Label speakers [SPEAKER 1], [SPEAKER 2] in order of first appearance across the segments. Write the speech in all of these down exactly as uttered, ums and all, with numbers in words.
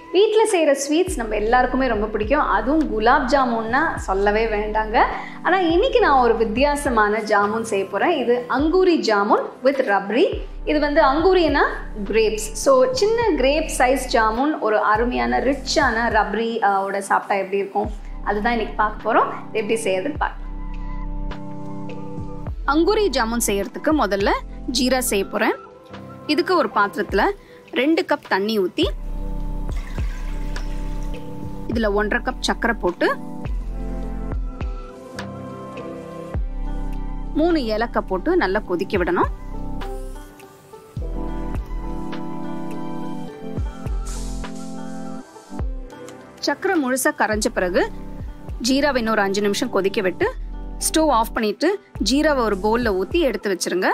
[SPEAKER 1] வீட்டில் செய்கிற ஸ்வீட்ஸ் நம்ம எல்லாருக்குமே ரொம்ப பிடிக்கும். அதுவும் குலாப் ஜாமுன்னா சொல்லவே வேண்டாங்க. ஆனால் இன்றைக்கி நான் ஒரு வித்தியாசமான ஜாமுன் செய்ய போகிறேன். இது அங்கூரி ஜாமுன் வித் ரப்ரி. இது வந்து அங்கூரினா கிரேப்ஸ். ஸோ சின்ன கிரேப் சைஸ் ஜாமுன் ஒரு அருமையான ரிச்சான ரப்ரி ஓட சாப்பிட்டா எப்படி இருக்கும் அதுதான் இன்றைக்கி பார்க்க போகிறோம். எப்படி செய்யறதுன்னு பார்க்கலாம். அங்கூரி ஜாமுன் செய்யறதுக்கு முதல்ல ஜீரா செய்ய போகிறேன். இதுக்கு ஒரு பாத்திரத்தில் ரெண்டு கப் தண்ணி ஊற்றி இதில் ஒன்றரை கப் சர்க்கரை போட்டு மூணு ஏலக்காய் போட்டு நல்லா கொதிக்க விடணும். சர்க்கரை முழுசா கரைஞ்ச பிறகு ஜீராவை இன்னொரு அஞ்சு நிமிஷம் கொதிக்க விட்டு ஸ்டவ் ஆஃப் பண்ணிட்டு ஜீராவை ஒரு பவுல்ல ஊற்றி எடுத்து வச்சிருங்க.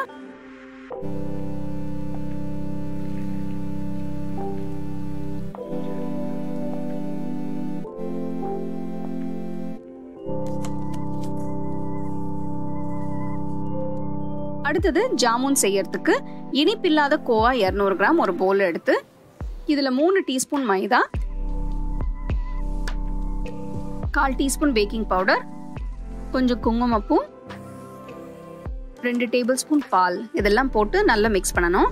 [SPEAKER 1] அடுத்தது ஜாமுன் செய்யறதுக்கு இனிப்பில்லாத கோவா இருநூறு கிராம் ஒரு பவுல் எடுத்து இதுல மூணு டீஸ்பூன் மைதா, கால் டீஸ்பூன் பேக்கிங் பவுடர், கொஞ்சம் குங்குமப்பூ, ரெண்டு டேபிள் ஸ்பூன் பால் இதெல்லாம் போட்டு நல்லா மிக்ஸ் பண்ணணும்.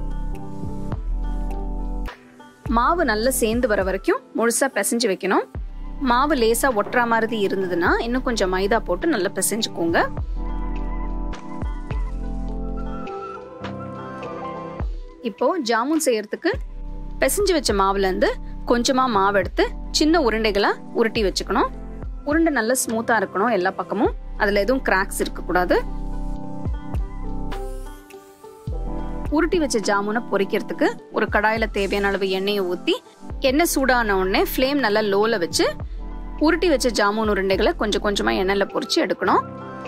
[SPEAKER 1] மாவு நல்லா சேர்ந்து வர வரைக்கும் முழுசா பிசைஞ்சு வைக்கணும். மாவு லேசா ஒட்டுற மாதிரி இருந்ததுன்னா இன்னும் கொஞ்சம் மைதா போட்டு நல்லா பிசைஞ்சுக்கோங்க. இப்போ ஜாமுன் செய்யறதுக்கு பிசைஞ்சு வச்ச மாவுல இருந்து கொஞ்சமா மாவு எடுத்து சின்ன உருண்டைகளா உருட்டி வச்சுக்கணும். உருண்டை நல்லா ஸ்மூத்தா இருக்கணும் எல்லா பக்கமும். அதுல எதுவும் கிராக்ஸ் இருக்க கூடாது. உருட்டி வச்ச ஜாமுனை பொரிக்கிறதுக்கு ஒரு கடாயில தேவையான அளவு எண்ணெயை ஊத்தி எண்ணெய் சூடான உடனே ஃப்ளேம் நல்லா லோல வச்சு உருட்டி வச்ச ஜாமுன் உருண்டைகளை கொஞ்சம் கொஞ்சமா எண்ணெயில பொரிச்சு எடுக்கணும்.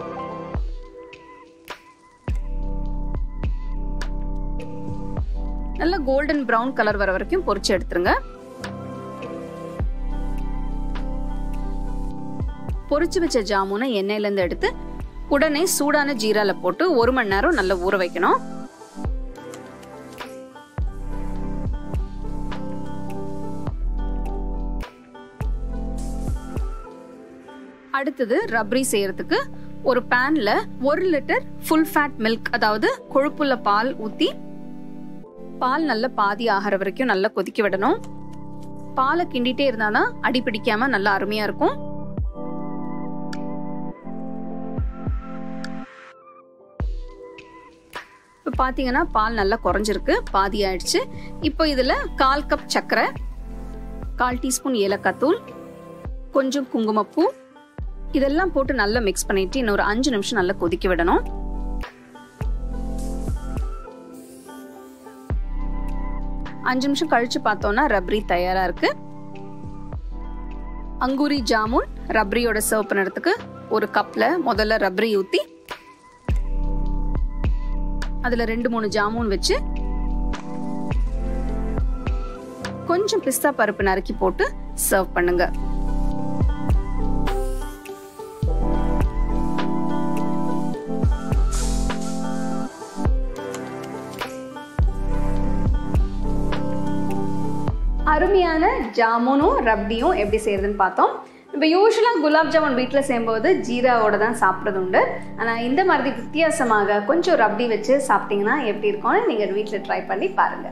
[SPEAKER 1] நல்ல கோல்டன் பிரவுன் கலர் வர வரைக்கும் பொரிச்சு எடுத்துருங்க. பொரிச்சு வச்ச ஜாமுனை எண்ணெயில இருந்து எடுத்து உடனே சூடான ஜீரால போட்டு ஒரு மணி நேரம் நல்லா ஊற வைக்கணும். அடுத்தது ரப்ரி செய்யறதுக்கு ஒரு பேன்ல ஒரு லிட்டர் ஃபுல் ஃபேட் மில்க் அதாவது கொழுப்புள்ள பால் ஊத்தி பால் நல்லா பாதி ஆகிற வரைக்கும் நல்லா கொதிக்க விடணும். பாலை கிண்டிட்டே இருந்தாதான் அடி பிடிக்காம நல்லா அருமையா இருக்கும். இப்ப பாத்தீங்கன்னா பால் நல்லா குறைஞ்சிருக்கு, பாதி ஆயிடுச்சு. இப்போ இதுல கால் கப் சர்க்கரை, கால் டீஸ்பூன் ஏலக்காய் தூள், கொஞ்சம் குங்குமப்பூ இதெல்லாம் போட்டு நல்லா மிக்ஸ் பண்ணிட்டு இன்னொரு அஞ்சு நிமிஷம் நல்லா கொதிக்க விடணும். அஞ்சு நிமிஷம் கழிச்சு பார்த்தோம்னா ரப்ரி தயாரா இருக்கு. அங்கூரி ஜாமுன் ரப்ரியோட சர்வ் பண்ணுறதுக்கு ஒரு கப்ல முதல்ல ரப்ரி ஊத்தி அதுல ரெண்டு மூணு ஜாமுன் வச்சு கொஞ்சம் பிஸ்தா பருப்பு நறுக்கி போட்டு சர்வ் பண்ணுங்க. அருமையான ஜாமுனும் ரப்டியும் எப்படி செய்யறதுன்னு பார்த்தோம். இப்போ யூஸ்வலாக குலாப் ஜாமுன் வீட்டில் செய்யும்போது ஜீராவோட தான் சாப்பிட்றது உண்டு. ஆனால் இந்த மாதிரி வித்தியாசமாக கொஞ்சம் ரப்டி வச்சு சாப்பிட்டீங்கன்னா எப்படி இருக்கும்னு நீங்கள் வீட்டில் ட்ரை பண்ணி பாருங்கள்.